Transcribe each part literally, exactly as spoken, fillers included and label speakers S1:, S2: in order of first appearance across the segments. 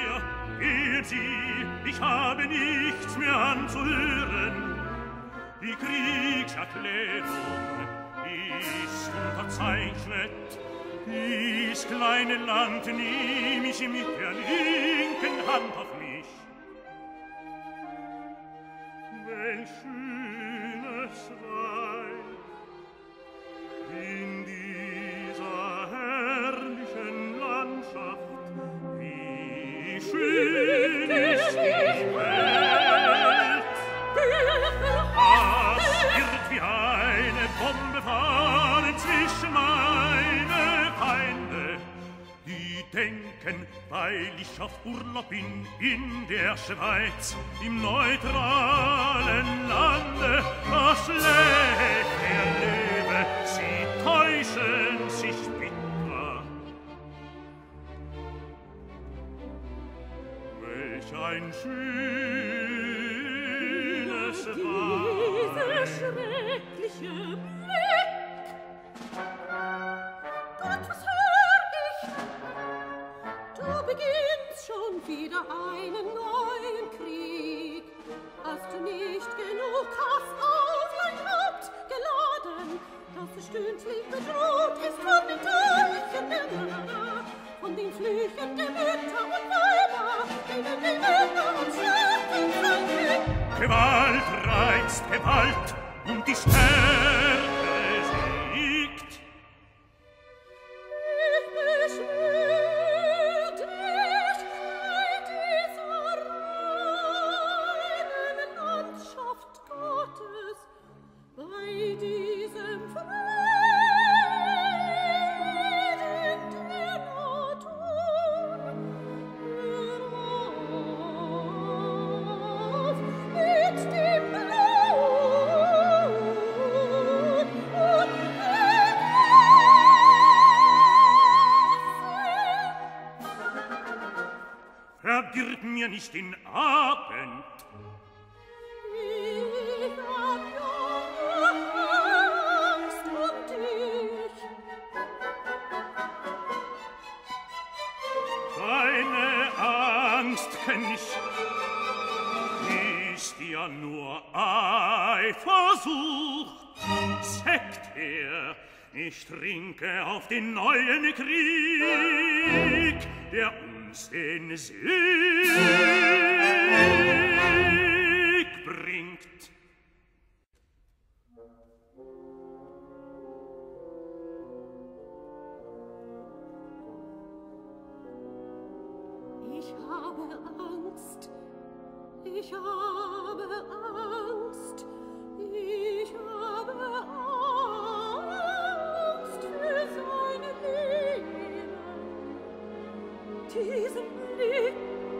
S1: her, gehen Sie, ich habe nichts mehr anzuhören. Die Kriegserklärung ist unterzeichnet. Dies kleine Land nehm ich mit der linken Hand auf mich. Welch schönes Weib in dieser herrlichen Landschaft, wie schön ist die Welt. Das wird wie eine Bombe fahren zwischen meine Feinde, die denken, weil ich auf Urlaub bin in der Schweiz, im neutralen Lande, da schläft der Löwe, sie täuschen sich bitter. Welch ein schönes Weib, diese schreckliche Blick. Gott, was hör ich? Du beginnst schon wieder einen neuen Krieg. Hast du nicht genug Hass auf dein Haupt geladen, dass es stündlich bedroht ist von den Teuchen der Mörder, von den Flüchen der Mütter und Weiber, denen die Männer und Schlachten verlieren? Gewalt reizt Gewalt und die Stärke siegt. Ich beschwör dich bei dieser reinen Landschaft Gottes, bei diesem Frieden der Natur. Hör auf mit dem Blut und verdirb mir nicht den Abend. Ich hab ja Angst um dich. Deine Angst kenn ich, ist ja nur Eifersucht. Sekt her, ich trinke auf den neuen Krieg, der uns den Sieg bringt. Ich habe Angst, ich habe Angst, ich habe Angst für seine Liebe. Diesen Blick,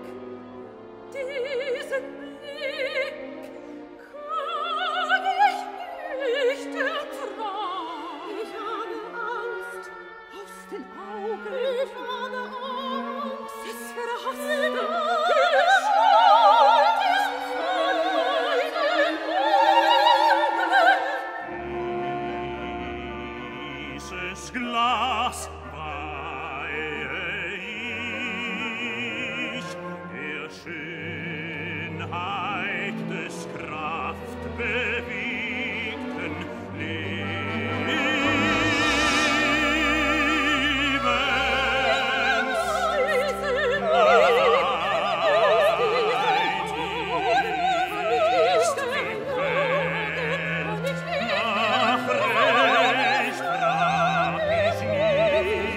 S1: diesen Blick kann ich nicht ertragen. Ich habe Angst aus den Augen, ich habe Angst, es verhasste Gestalt ist von meinen Augen. Dieses Glas Schönheit des kraftbewegten Lebens. Ist die Welt nach Recht frag ich nicht.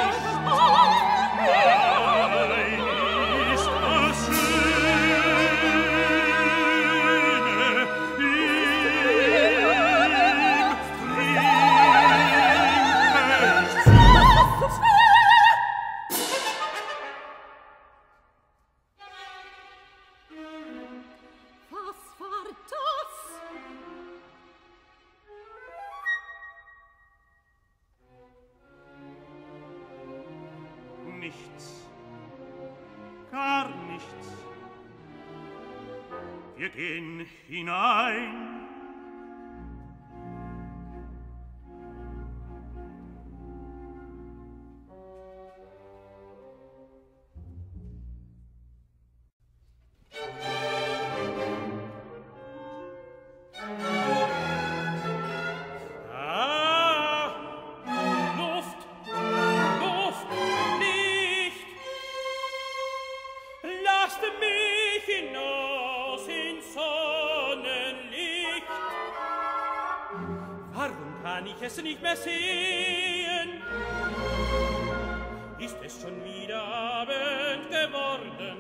S1: Nichts, gar nichts. Wir gehen hinein.
S2: lasst mich hinaus ins Sonnenlicht. Warum kann ich es nicht mehr sehen? Ist es schon wieder Abend geworden?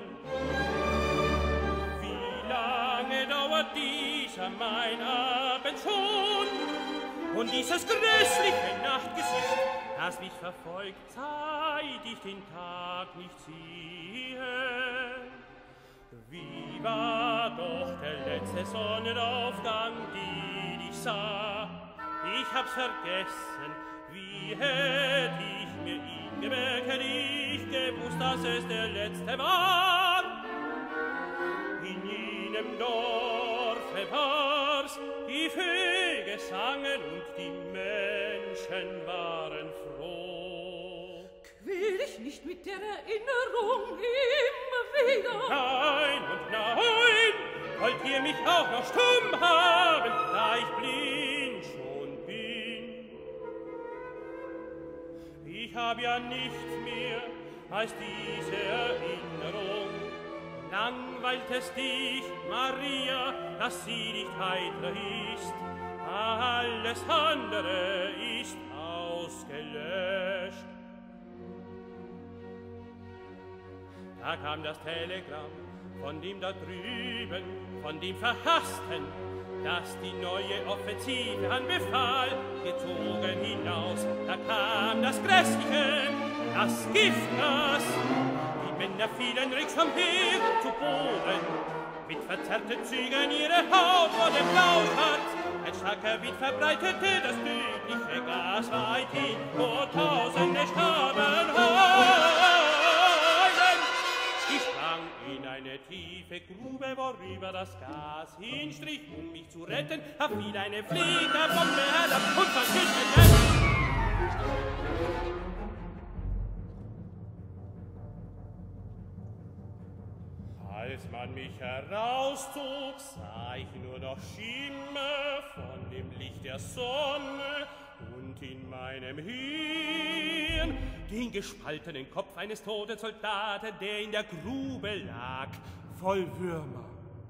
S2: Wie lange dauert dieser mein Abend schon? Und dieses grässliche Nachtgesicht, das mich verfolgt, seit ich den Tag nicht sehe. Wie war doch der letzte Sonnenaufgang, den ich sah? Ich hab's vergessen, wie hätt ich mir ihn gemerkt, hätt ich gewusst, dass es der letzte war. In jenem Dorfe war's, die Vögel sangen und die Menschen waren froh.
S1: Quäl dich nicht mit der Erinnerung immer wieder.
S2: Nein und nein, wollt ihr mich auch noch stumm haben, da ich blind schon bin? Ich hab ja nichts mehr als diese Erinnerung. Langweilt es dich, Maria, dass sie nicht heiter ist? Alles andere ist ausgelöscht. Da kam das Telegramm von dem da drüben, von dem Verhassten, das die neue Offensive anbefahl, gezogen hinaus. Da kam das Grässliche, das Giftgas. Die Männer fielen rings umher zu Boden, mit verzerrten Zügen ihre Haut wurde blau-schwarz. Ein starker Wind verbreitete das tödliche Gas weithin, wo Tausende starben heulen. Ich sprang in eine tiefe Grube, worüber das Gas hinstrich, um mich zu retten, hab wie eine Fliegerbombe herab und verschüttet. Als man mich herauszog, sah ich nur noch Schimmer von dem Licht der Sonne und in meinem Hirn den gespaltenen Kopf eines toten Soldaten, der in der Grube lag, voll Würmer.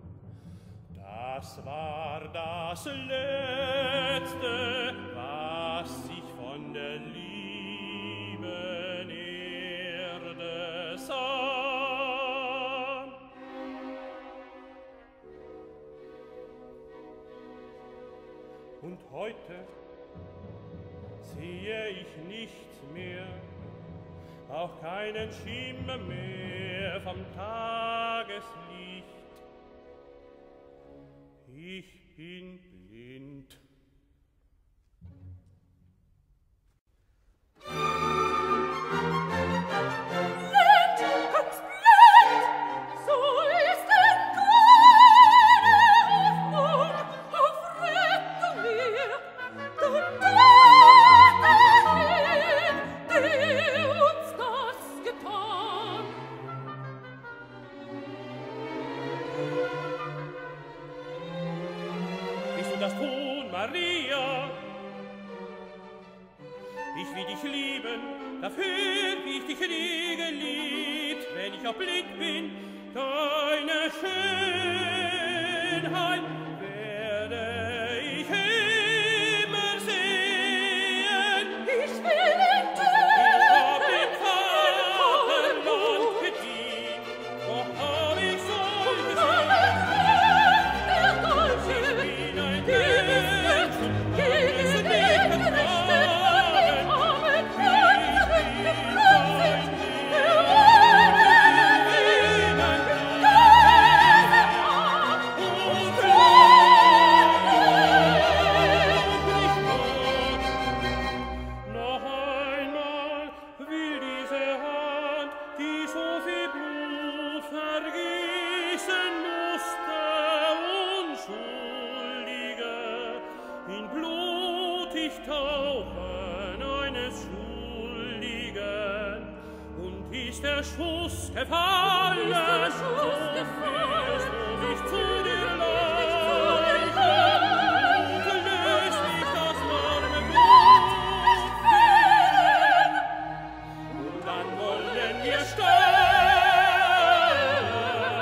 S2: Das war das Letzte, was ich von der lieben Erde sah. Und heute sehe ich nichts mehr, auch keinen Schimmer mehr vom Tageslicht. Ich bin blind. Dafür, wie ich dich nie geliebt, wenn ich auch blind bin, deine Schönheit werde ich immer sehen.
S1: Ich will in
S2: Ich hab dem Vaterland gedient, doch hab ich so gesehen.
S1: Der Dolche,
S2: Ich bin ein
S1: die
S2: Mensch und
S1: gegen
S2: alles
S1: den
S2: nicht
S1: Gerechten
S2: der Schuss gefallen,
S1: ist der Schuss gefallen,
S2: so wirst du dich zu dir leichen, und löst dich das warme Blut fehlen, und dann wollen wir sterben.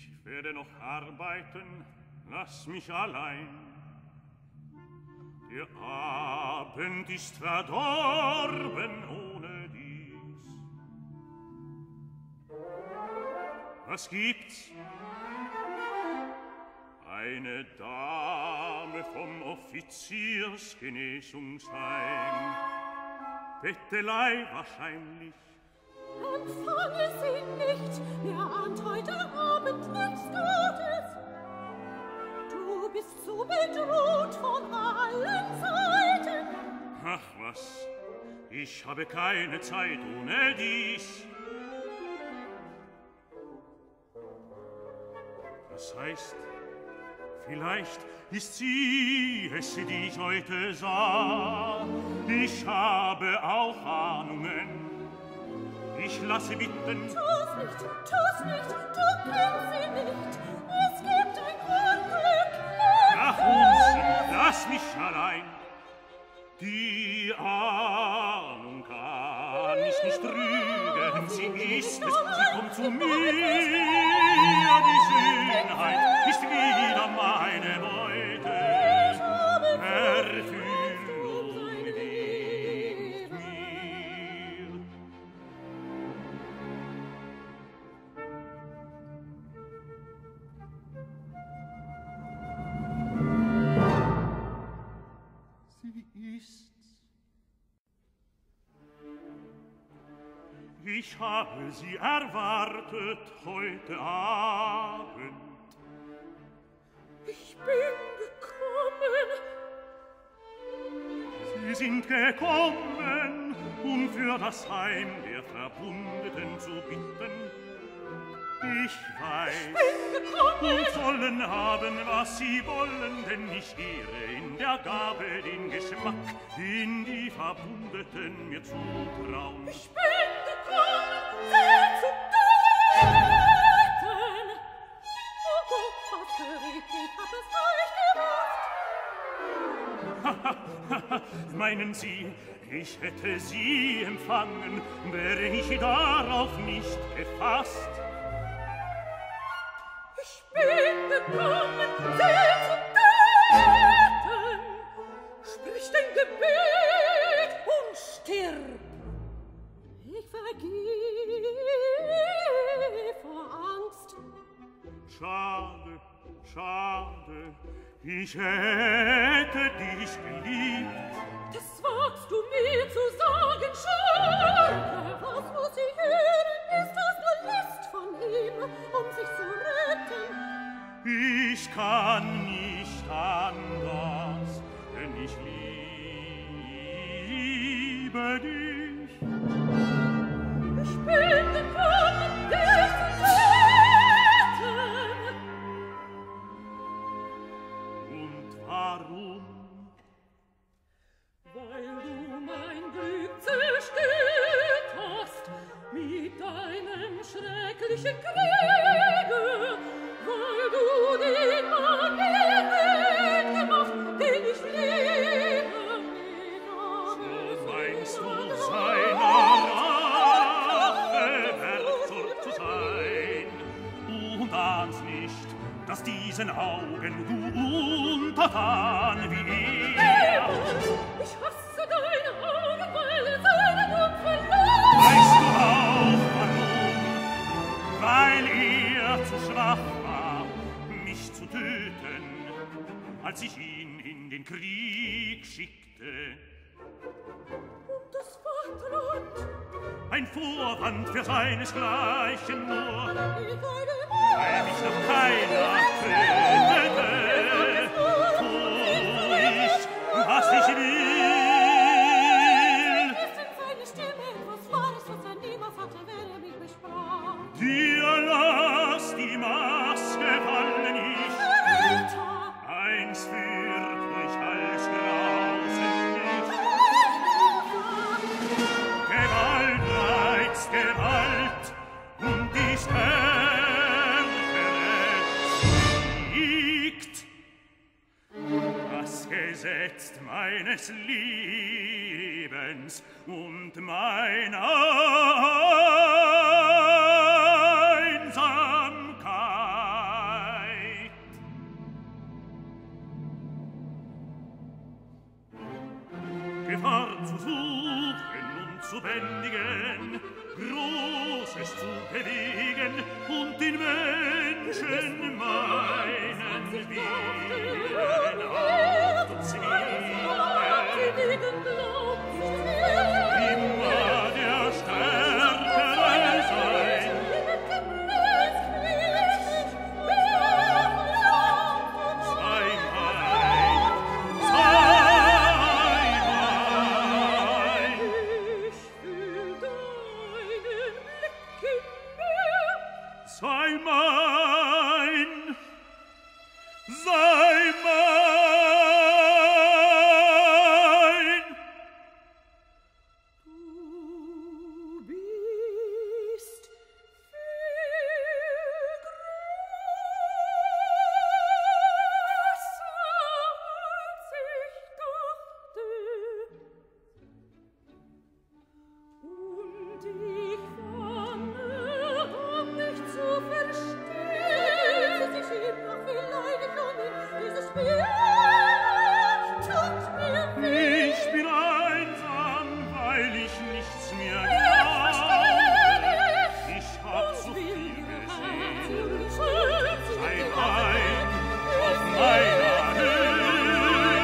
S3: Ich werde noch arbeiten, lass mich allein. Der Abend ist verdorben ohne dies. Was gibt's? Eine Dame vom Offiziersgenesungsheim. Bettelei wahrscheinlich.
S1: Empfange sie nicht, mir ahnt heute Abend nichts Gutes. Du bist so bedroht von allen Seiten.
S3: Ach was, ich habe keine Zeit ohne dies. Das heißt, vielleicht ist sie es, die ich heute sah. Ich habe auch Ahnungen. Ich lasse bitten.
S1: Tu's nicht, tu's nicht, du kennst sie nicht. Es gibt ein Unglück.
S3: Ach, Unsinn, lass mich allein. Die Ahnung kann ich nicht trügen. Sie ist es, sie kommt zu mir. Die Schönheit ist wieder meine Beute. Erfüllung winkt mir. Sie ist's. Ich habe sie erwartet heute Abend.
S1: Ich bin gekommen.
S3: Sie sind gekommen, um für das Heim der Verwundeten zu bitten. Ich weiß, und sollen haben, was sie wollen, denn ich ehre in der Gabe den Geschmack, den die Verwundeten mir zutrauen.
S1: Ich bin gekommen, sie zu töten. Oh Gott, was für ich, ich hab es euch gemacht.
S3: Meinen Sie, ich hätte Sie empfangen, wäre ich darauf nicht gefasst?
S1: Ich bin gekommen, sie zu töten. Sprich dein Gebet und stirb. Ich vergehe vor Angst.
S3: Schade, schade, ich hätte dich geliebt.
S1: Das wagst du mir zu sagen, Schade. Was muss ich hören, ist das nur List von ihm, um sich zu retten.
S3: Ich kann nicht anders, denn ich liebe dich.
S1: Ich bin gekommen, dich zu töten.
S3: Und warum?
S1: Weil du mein Glück zerstört hast mit deinem schrecklichen Kriege, weil du den Mann mitgemacht, den ich liebe, mit
S3: So meinst du seiner Rache Werkzeug zu sein? Und ahnst nicht, dass diesen Augen du untertan wie er.
S1: Ich hasse deine Augen, weil seine Not verloren.
S3: Weißt du auch warum? Weil er zu schwach war, mich zu töten, als ich ihn in den Krieg schickte.
S1: Und das Vaterland,
S3: Ein Vorwand für seinesgleichen nur,
S1: ich sage
S3: weil mich noch keiner tötete. Tu ich, was ich will.
S1: ist in seine Stimme etwas Wahres, was er niemals hatte, wenn er mich besprach.
S3: Dir lass die Maske fallen, ich
S1: Retter,
S3: eins führt durch alles Grausen nicht. Gewalt reizt Gewalt und die Stärkere siegt. Das Gesetz meines Lebens und meiner Einsamkeit Gefahr zu suchen und zu bändigen, Großes zu bewegen und den Menschen meinen Willen aufzuziehen. Immer der Stärkere sein. Sei mein, sei mein.
S1: Ich fühl deinen Blick in mir.
S3: Sei mein, sei mein.
S1: Du bist viel größer, als ich dachte. Und ich fange an, nicht zu verstehen. Sie schien noch viel leidig an dieses Spiel. Tut mir weh.
S3: Ich bin einsam, weil ich nichts mehr
S1: Ich
S3: glaube.
S1: verstehe.
S3: Ich hab so
S1: Will
S3: viel
S1: dir
S3: gesehen.
S1: Herz
S3: Sei mein auf meiner Höhe.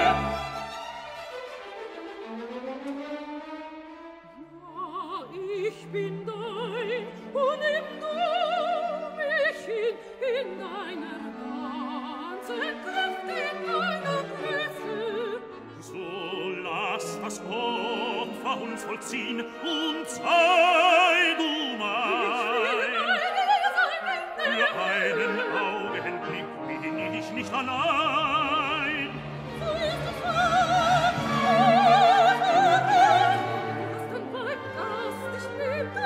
S1: Ja, ich bin dein und nimm du mich hin in deiner ganzen Kraft, in deiner Größe.
S3: So lass das Opfer uns vollziehen und sei du mein. Für einen Augenblick bin ich nicht allein.
S1: So ist es wahr. Du hast ein Weib, das dich liebt,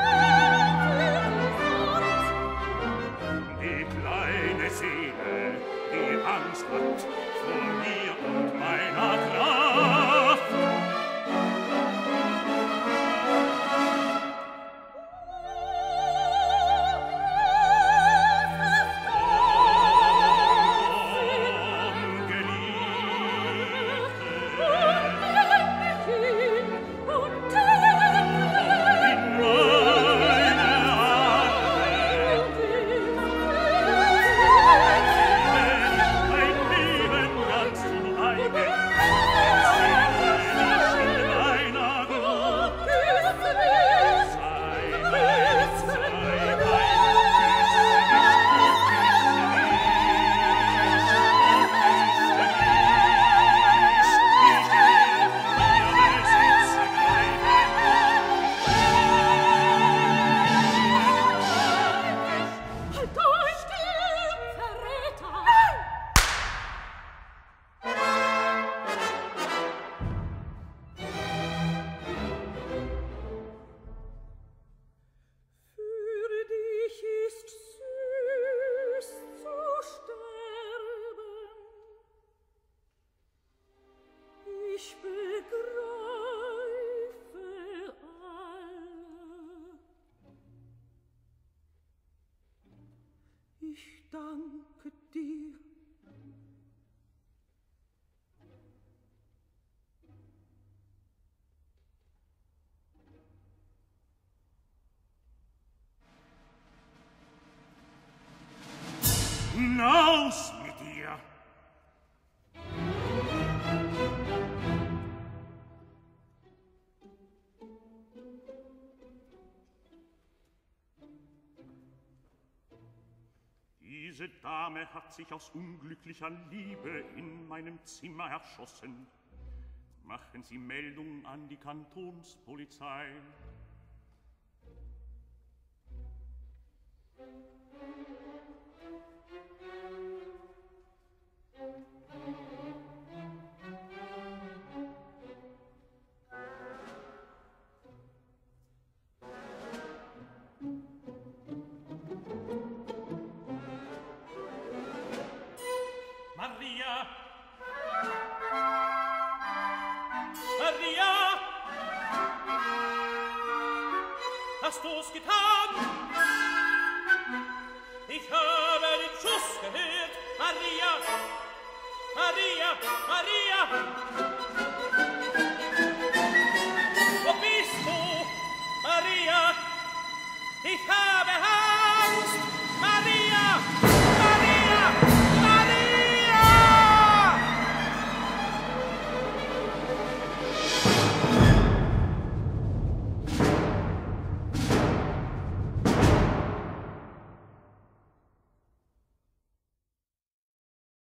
S3: Die kleine Seele, die Angst hat vor mir und meiner Kraft. Ein Leben ganz zum Eigen, meiner Glut. Sei mein, sei mein,
S1: Halt euch still, Verräter! Für dich ist süß zu sterben. Ich begreife alle. Ich danke dir.
S3: hinaus mit dir! Diese Dame hat sich aus unglücklicher Liebe in meinem Zimmer erschossen. Machen Sie Meldung an die Kantonspolizei.
S2: Maria! Maria! Hast du's getan? Ich habe den Schuss gehört. Maria! Maria! Maria!